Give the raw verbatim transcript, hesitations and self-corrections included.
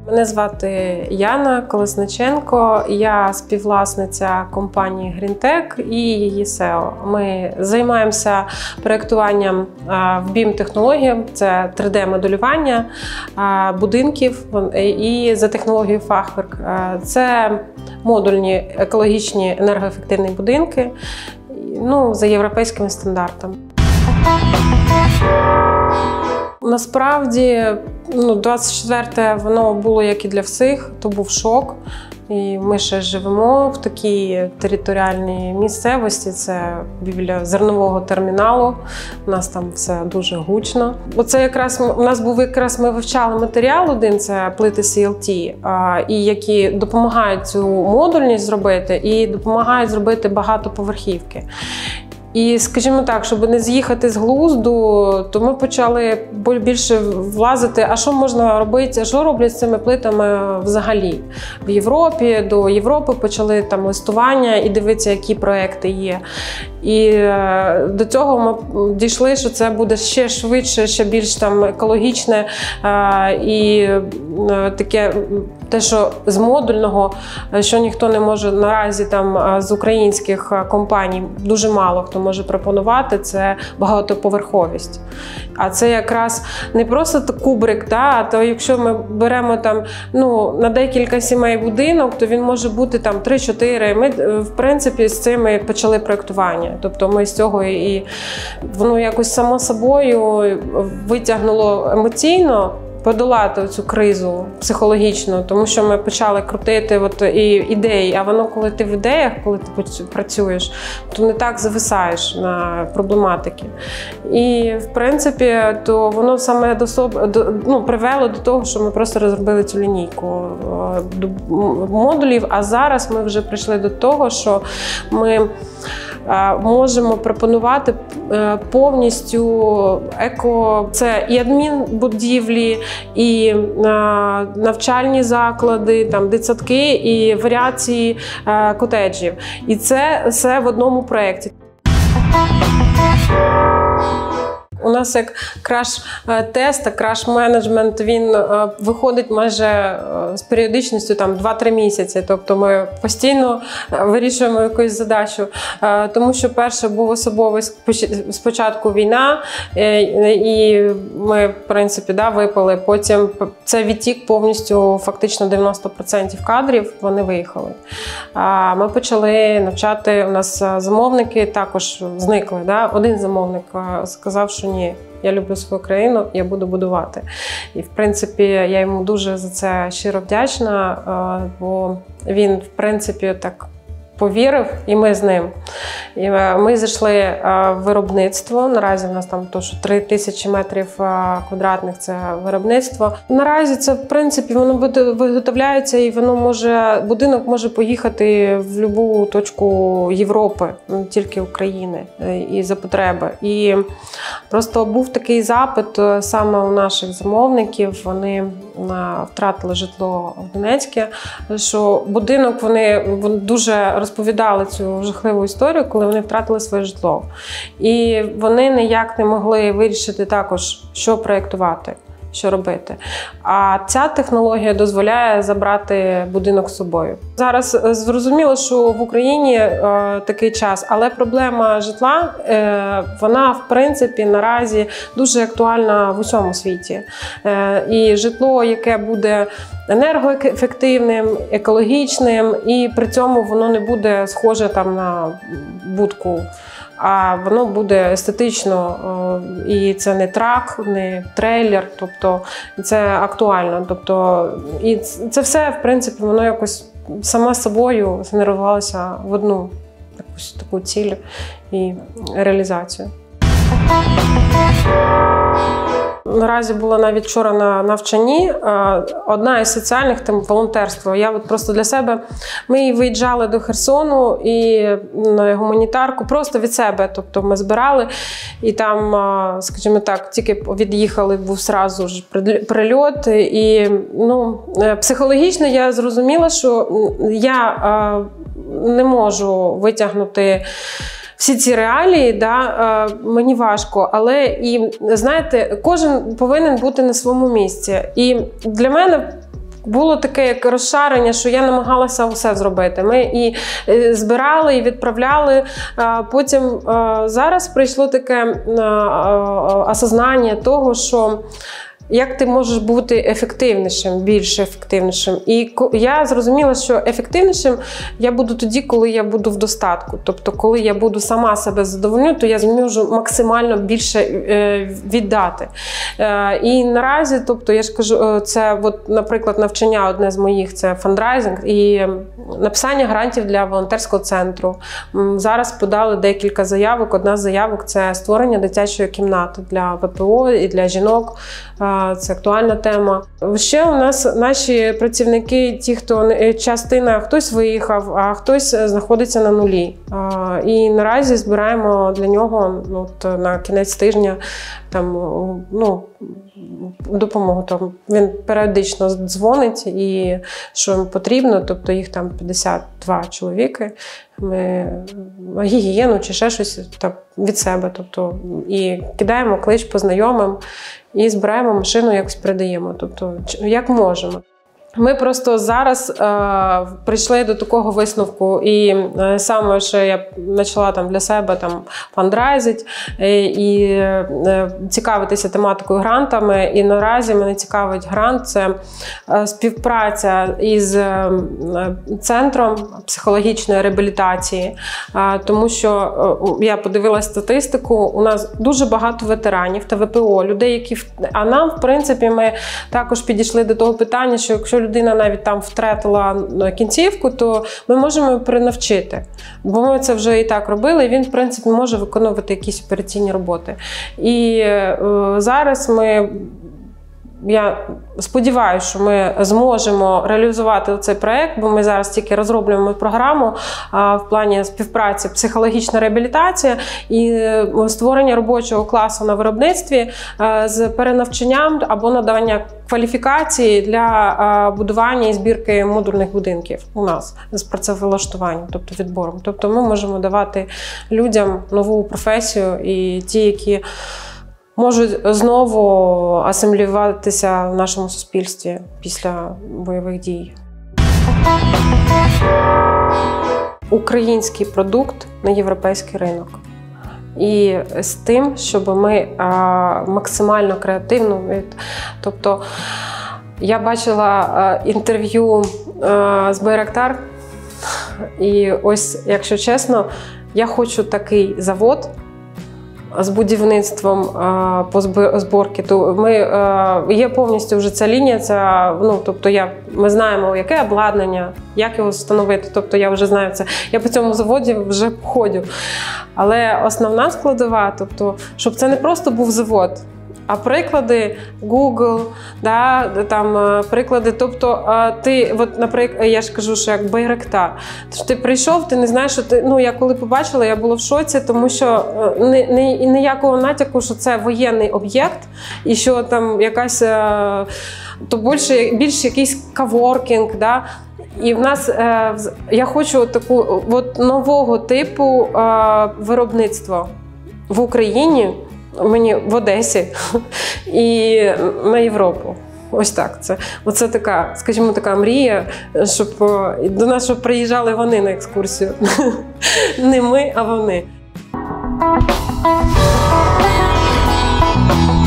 Мене звати Яна Колесниченко, я співвласниця компанії Green-Tech і її сео. Ми займаємося проєктуванням в бім-технологіям, це три де-моделювання будинків і за технологією Fachwerk. Це модульні екологічні енергоефективні будинки, ну, за європейськими стандартами. Насправді, ну, двадцять четверте воно було як і для всіх, то був шок. І ми ще живемо в такій територіальній місцевості, це біля зернового терміналу, у нас там все дуже гучно. Оце якраз, у нас був якраз, ми вивчали матеріал один, це плити сі ел ті, і які допомагають цю модульність зробити і допомагають зробити багатоповерхівки. І, скажімо так, щоб не з'їхати з глузду, то ми почали більше влазити, а що можна робити, а що роблять з цими плитами взагалі. В Європі, до Європи почали там листування і дивитися, які проекти є. І до цього ми дійшли, що це буде ще швидше, ще більш там екологічне і таке, те, що з модульного, що ніхто не може наразі там з українських компаній, дуже мало хто може пропонувати, це багатоповерховість. А це якраз не просто кубрик, та, а то якщо ми беремо там, ну, на декілька сімей будинок, то він може бути там три-чотири. Ми, в принципі, з цим ми почали проєктування. Тобто ми з цього і воно якось само собою витягнуло емоційно подолати цю кризу психологічну, тому що ми почали крутити от і ідеї, а воно, коли ти в ідеях, коли ти працюєш, то не так зависаєш на проблематики. І, в принципі, то воно саме до себе, до, ну, привело до того, що ми просто розробили цю лінійку модулів, а зараз ми вже прийшли до того, що ми можемо пропонувати повністю еко, це і адмінбудівлі, і навчальні заклади, там, дитсадки, і варіації котеджів. І це все в одному проєкті. У нас як краш-тест, краш-менеджмент, він виходить майже з періодичністю там два-три місяці. Тобто ми постійно вирішуємо якусь задачу. Тому що перше був особовий спочатку війна, і ми, в принципі, да, випали. Потім це відтік повністю, фактично дев'яносто відсотків кадрів, вони виїхали. Ми почали навчати, у нас замовники також зникли. Да? Один замовник сказав, що ні, я люблю свою країну, я буду будувати. І, в принципі, я йому дуже за це щиро вдячна, бо він, в принципі, так повірив, і ми з ним. І ми зайшли в виробництво. Наразі в нас там то, що три тисячі метрів квадратних – це виробництво. Наразі це, в принципі, воно виготовляється, і воно може, будинок може поїхати в будь-яку точку Європи, не тільки України, і за потреби. І просто був такий запит саме у наших замовників, вони втратили житло в Донецьку, що будинок, вони, вони дуже розповідали цю жахливу історію, коли вони втратили своє житло. І вони ніяк не могли вирішити також, що проєктувати, що робити. А ця технологія дозволяє забрати будинок з собою. Зараз зрозуміло, що в Україні е, такий час, але проблема житла, е, вона, в принципі, наразі дуже актуальна в усьому світі. Е, і житло, яке буде енергоефективним, екологічним, і при цьому воно не буде схоже там на будку, а воно буде естетично, і це не трак, не трейлер, тобто це актуально. Тобто, і це все, в принципі, воно якось саме собою згенерувалося в одну якусь таку ціль і реалізацію. Наразі була навіть вчора на навчанні одна із соціальних тем – волонтерство. Я от просто для себе, ми виїжджали до Херсону і на гуманітарку просто від себе. Тобто ми збирали і там, скажімо так, тільки від'їхали, був одразу ж прильот. І, ну, психологічно я зрозуміла, що я не можу витягнути всі ці реалії, да, мені важко, але і, знаєте, кожен повинен бути на своєму місці. І для мене було таке як розшарення, що я намагалася усе зробити. Ми і збирали, і відправляли. Потім зараз прийшло таке осознання того, що як ти можеш бути ефективнішим, більш ефективнішим. І я зрозуміла, що ефективнішим я буду тоді, коли я буду в достатку. Тобто, коли я буду сама себе задовольню, то я зможу максимально більше віддати. І наразі, тобто, я ж кажу, це, от, наприклад, навчання одне з моїх, це фандрайзинг і написання грантів для волонтерського центру. Зараз подали декілька заявок. Одна з заявок – це створення дитячої кімнати для В П О і для жінок. Це актуальна тема. Ще у нас наші працівники, ті, хто частина, хтось виїхав, а хтось знаходиться на нулі. І наразі збираємо для нього от, на кінець тижня там, ну, допомогу. Там, він періодично дзвонить і що їм потрібно, тобто їх там п'ятдесят два чоловіки. Ми гігієну чи ще щось там, від себе. Тобто, і кидаємо клич по знайомим і збираємо машину, якось передаємо. Тобто, як можемо. Ми просто зараз е, прийшли до такого висновку, і е, саме, що я почала там для себе там фандрайзити е, і е, цікавитися тематикою грантами. І наразі мене цікавить грант – це е, співпраця із е, центром психологічної реабілітації, е, тому що е, я подивилася статистику, у нас дуже багато ветеранів та В П О, людей, які… А нам, в принципі, ми також підійшли до того питання, що якщо людина навіть там втратила кінцівку, то ми можемо її перенавчити. Бо ми це вже і так робили, і він, в принципі, може виконувати якісь операційні роботи. І е, зараз ми, я сподіваюся, що ми зможемо реалізувати цей проєкт, бо ми зараз тільки розроблюємо програму а, в плані співпраці психологічна реабілітація і створення робочого класу на виробництві а, з перенавчанням або надавання кваліфікації для а, будування і збірки модульних будинків у нас з працевлаштуванням, тобто відбором. Тобто ми можемо давати людям нову професію і ті, які можуть знову асимілюватися в нашому суспільстві після бойових дій. Український продукт на європейський ринок. І з тим, щоб ми а, максимально креативно, тобто я бачила а, інтерв'ю а, з Байрактар, і ось, якщо чесно, я хочу такий завод з будівництвом по зборки, то ми, є повністю вже ця лінія, ця, ну, тобто я, ми знаємо, яке обладнання, як його встановити, тобто я вже знаю це. Я по цьому заводі вже ходжу. Але основна складова, тобто, щоб це не просто був завод, а приклади Google, да, там, приклади, тобто ти, от, наприклад, я ж кажу, що як Байрактар, тож ти прийшов, ти не знаєш, що ти, ну, я коли побачила, я була в шоці, тому що не, не, ніякого натяку, що це воєнний об'єкт, і що там якась, то більше, більше якийсь каворкінг, да. І в нас, я хочу таку от нового типу виробництва в Україні, мені в Одесі і на Європу. Ось так. Це, оце така, скажімо, така мрія, щоб до нас щоб приїжджали вони на екскурсію. Не ми, а вони.